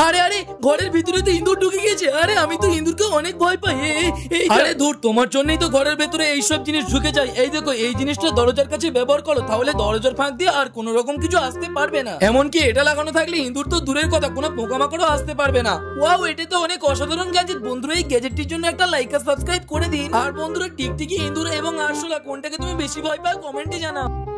আরে আরে ঘরের ভিতরে তো ইঁদুর ঢুকে গেছে। আরে আমি তো ইঁদুরকে অনেক ভয় পাই। আরে ধুর, তোমার জন্যই তো ঘরের ভেতরে এইসব জিনিস ঢুকে যায়। এই দেখো, এই জিনিসটা দরজার কাছে ব্যবহার করো, তাহলে দরজার ফাঁক দিয়ে আর কোন রকম কিছু আসতে পারবে না। এমনকি এটা লাগানো থাকলে ইঁদুর তো দূরের কথা, কোনো পোকামাকড়ও আসতে পারবে না। ওয়াও, এটা তো অনেক অসাধারণ গ্যাজেট। বন্ধুরা, এই গ্যাজেটটির জন্য একটা লাইক আর সাবস্ক্রাইব করে দিন। আর বন্ধুরা, টিকটিকি, ইঁদুর এবং আরশোলা কোনটাকে তুমি বেশি ভয় পাও কমেন্টে জানাও।